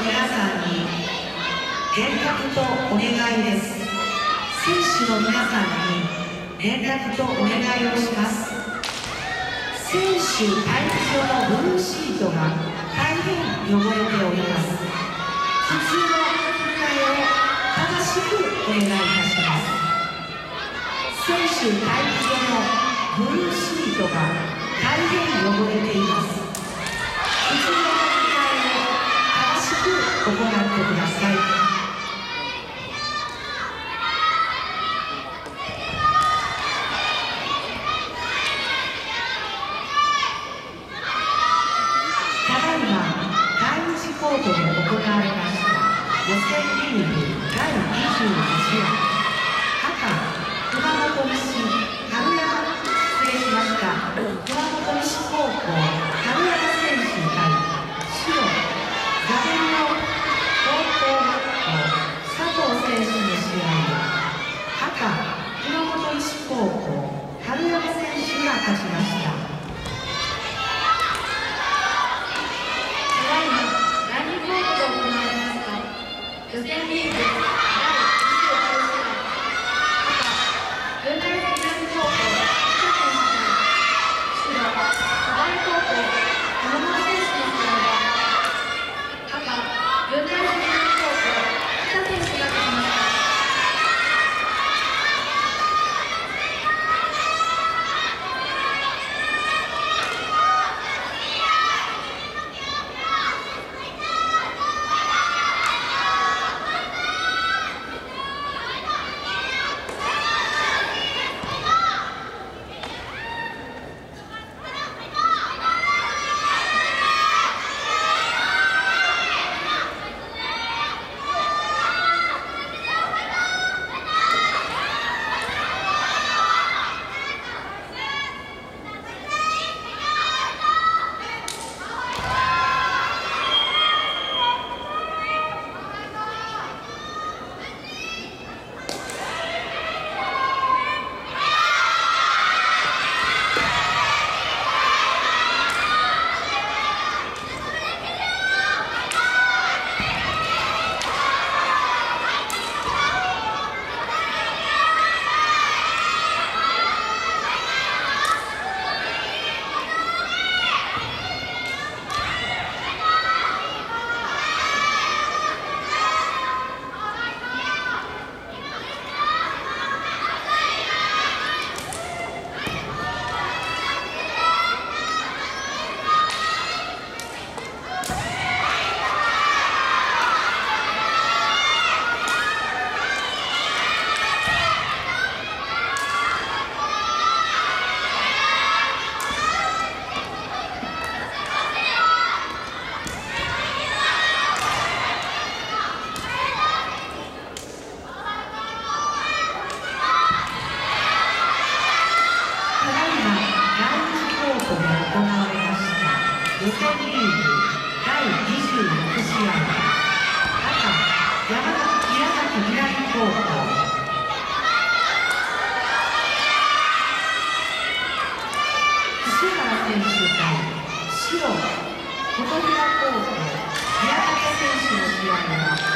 皆さんに連絡とお願いです。選手の皆さんに連絡とお願いをします。選手退場のブルーシートが大変汚れております。普通の書き換えを正しくお願いいたします。選手退場のブルーシートが大変汚れています。普通の書き換えを正しく行ってください。コートで行われました予選リーグ第21試合、赤熊本西春山熊本西高校春山選手対白座弁の高校学校佐藤選手の試合で赤熊本西高校春山選手が勝ちました。 予選リーグ第29試合、赤文大南高校北選手対白小林高校山本選手の試合は赤文大南高校北選手が勝ちました。 予選リーグ第26試合、赤宮崎南高校石原選手対白琴平高校宮崎選手の試合は